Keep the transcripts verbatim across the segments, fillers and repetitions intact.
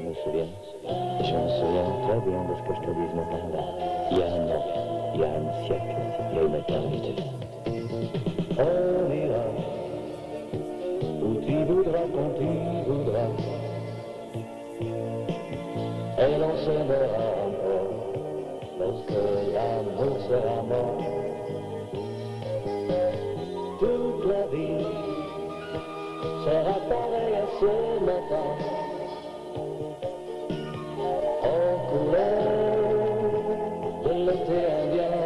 me souviens. Je me souviens très bien de ce que je te dis ce matin-là. Il y a un an, il y a un siècle, il y a une éternité. On ira où tu voudras, quand tu voudras. Et l'on s'aimera encore lorsque l'amour sera mort. Toute la vie sera pareille à ce matin. En couleur de l'été indien.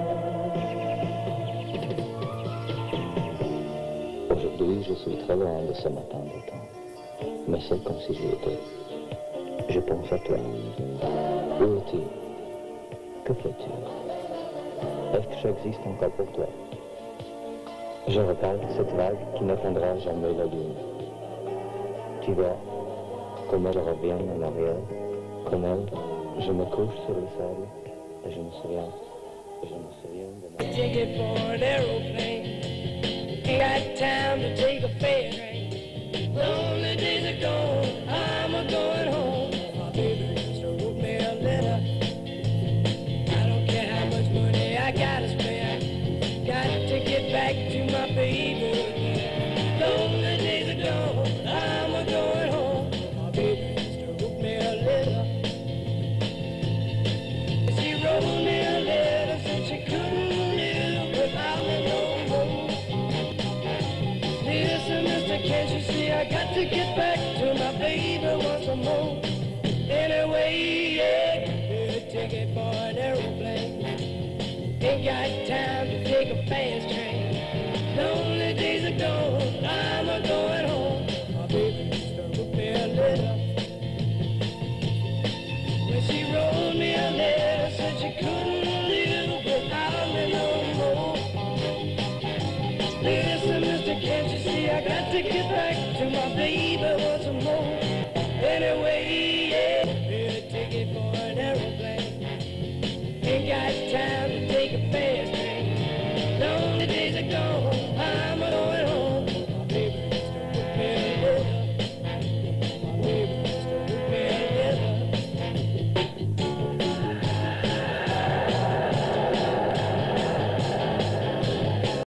Aujourd'hui, je suis très loin de ce matin de temps. Mais c'est comme si j'y étais. Je pense à toi. Où es-tu? Que fais-tu? Est-ce que j'existe encore pour toi? Je regarde cette vague qui n'atteindra jamais la lune. Tu vois, comme elle revient en arrière, comme elle, je me couche sur le sable et je me souviens, je me souviens de ma... Ticket for an aeroplane, ain't got time to take a fare train. Lonely days are gone, I'm a going home. My baby just wrote me a letter. I don't care how much money I gotta spare. Got to get back to my baby. Lonely days are gone, I'm a going home. My baby just wrote me a letter. She wrote me a letter, said she couldn't live without me no more. Listen, mister, can't you see I got to get back to my baby once more. Anyway, yeah, get a ticket for an aeroplane. Ain't got time to take a fast train. Lonely days are gone, I'm a going home. My baby just wrote me a letter. When she wrote me a letter, said she couldn't live without me no more.